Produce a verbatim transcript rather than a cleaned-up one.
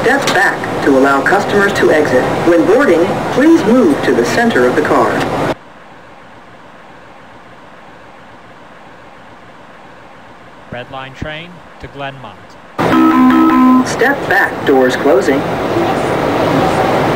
Step back to allow customers to exit. When boarding, please move to the center of the car. Red Line train to Glenmont. Step back, doors closing.